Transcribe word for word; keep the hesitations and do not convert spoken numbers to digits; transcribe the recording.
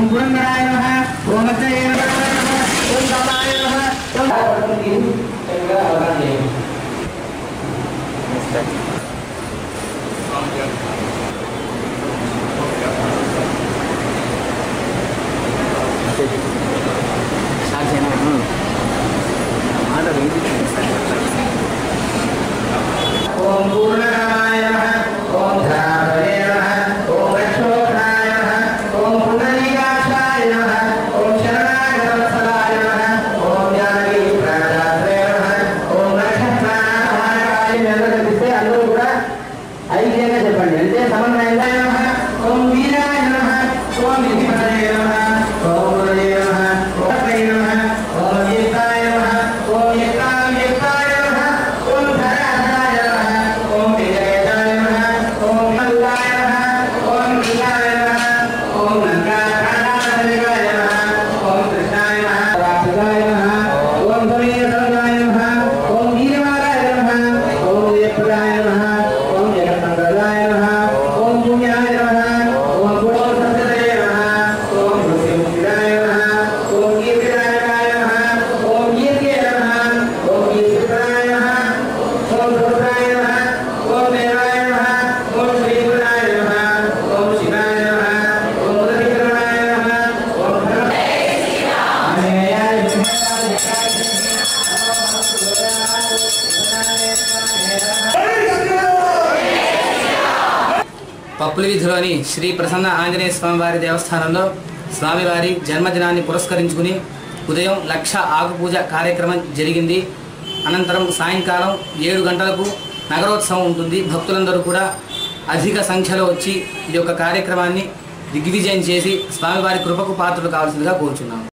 पुरंदराय नमः ओम अच्चये नमः ओम कामाय नमः ओम ओम पूर्णकाय नमः ओम धारये नमः ओम रक्षोघ्नाय नमः ओम पुंडरीकाक्षाय नमः ओम शरणागतवत्सलाय नमः ओम ज्ञानी प्रादात्रे नमः ओम नक्षत्राय निर्गतिస్తే అందరూ కూడా ఐక్యంగా చెప్పండి అంటే సమన్వయంగా నమః ఓం వీరాయ నమః ఓం నిధిపతయే నమః ఓం గురవే నమః ఓం త్రై నమః ఓం ఏకాయ నమః ఓం ఏకాయ ఏకాయ నమః ఓం ధరాధరాయ నమః ఓం విజయేశాయ నమః ఓం మంగళాయ నమః ఓం మంగళాయ నమః ఓం మంగళాయ నమః ఓం కృష్ణాయ నమః రాక్షసాయ నమః ఓం సమీరసంగాయ నమః ఓం వీరవారాయ నమః ఓం జయప్రదాయ నమః ఓం జగన్మంగళాయ నమః ఓం పుణ్యాయ నమః ఓం పుణ్య సంతతయే నమః ఓం భృత్యముక్తిదాయ నమః ఓం కీర్తిదాయకాయ నమః ఓం కీర్తియే నమః ఓం కీర్తిప్రదాయ నమః ఓం రుద్రాయ నమః ఓం దేవాయ నమః ఓం శ్రీగుణాయ నమః ఓం శివాయ నమః ఓం ఉదవిక్రమాయ నమః ఓం పప్పుల వీధిలోని శ్రీ ప్రసన్న ఆంజనేయ స్వామివారి దేవస్థానంలో స్వామివారి జన్మదినాన్ని పురస్కరించుకుని ఉదయం లక్ష ఆకుపూజ కార్యక్రమం జరిగింది. అనంతరం సాయంకాలం ఏడు గంటలకు నగరోత్సవం ఉంటుంది. భక్తులందరూ కూడా అధిక సంఖ్యలో వచ్చి ఈ యొక్క కార్యక్రమాన్ని దిగ్విజయం చేసి స్వామివారి కృపకు పాత్రలు కావాల్సిందిగా కోరుచున్నాము.